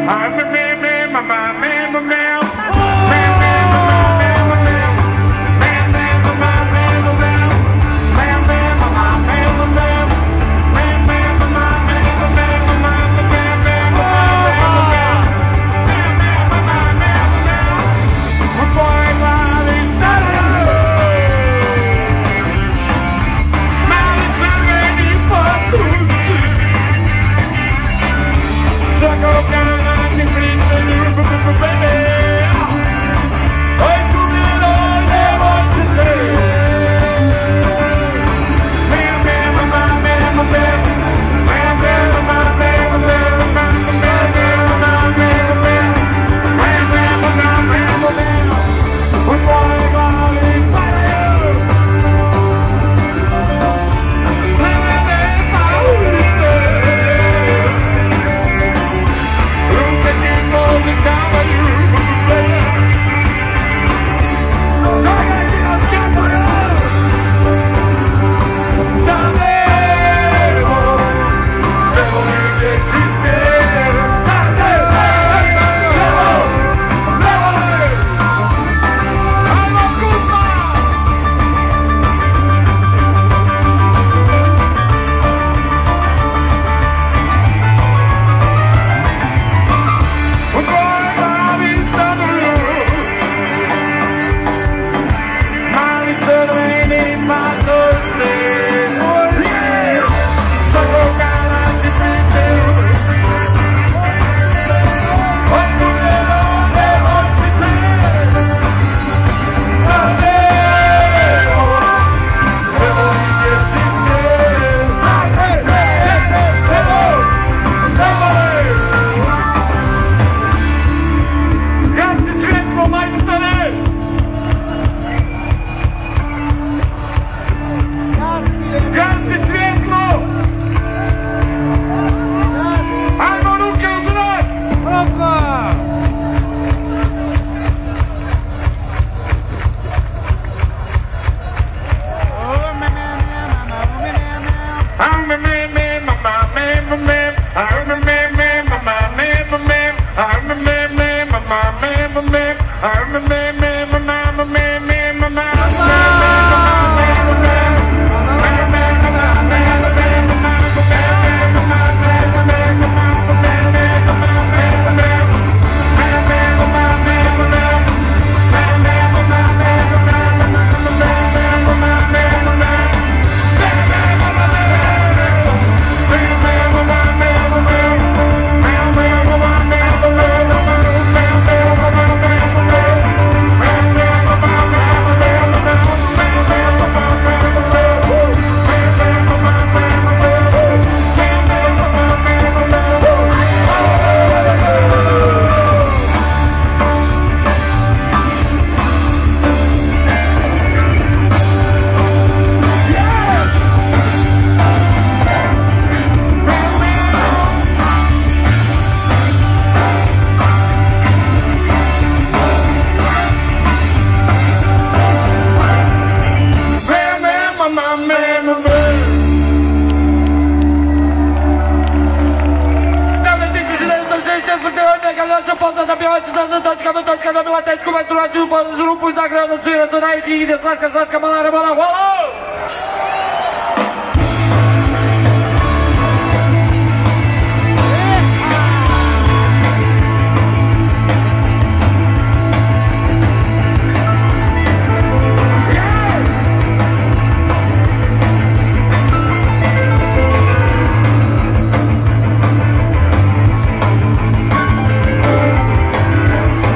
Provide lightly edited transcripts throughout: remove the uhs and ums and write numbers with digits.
Grupu zagrano svira za najveći ide slatka malara mala, hvala!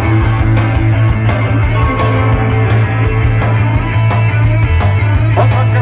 What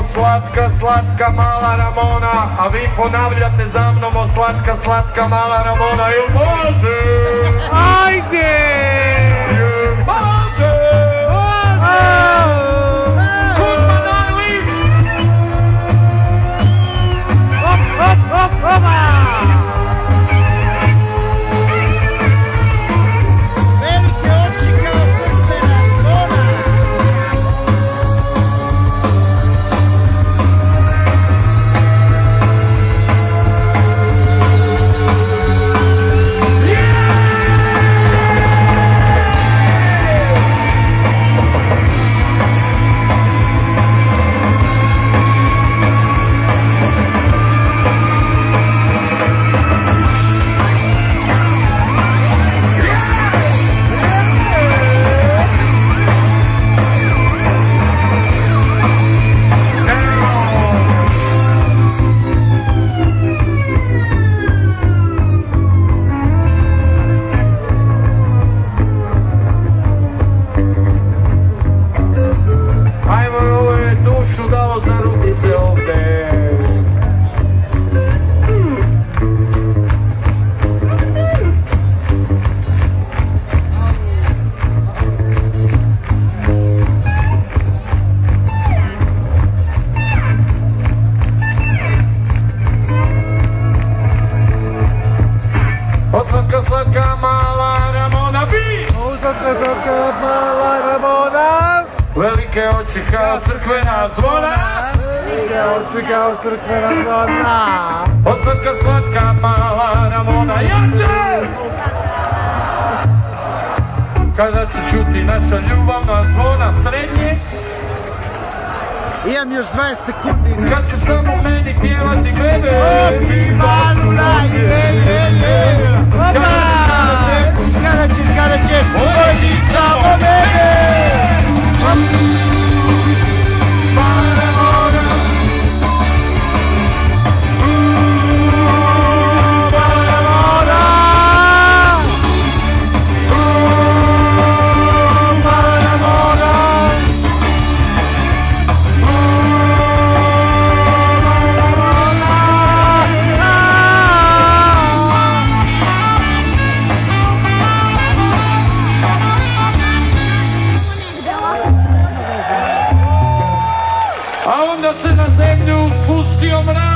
slatka, slatka mala Ramona, a vi ponavljate za mnom o slatka, slatka mala Ramona, jel može? Ajde! Jel može? Kurva najliv! Hop, hop, hop, hopa! Velike oči kao crkvena zvona. Slatka mala Ramona bi! Slatka mala Ramona. Velike oči kao crkvena zvona. Velike oči kao crkvena zvona. Slatka, slatka mala Ramona, jače! Kada će čuti naša ljubavna zvona srednje? Imam još 20 sekundi. Kad će samo meni pjevati glebe. Opi maluna, Kada ćeš, voli samo mene. A onda se na zemlju spustio mrak.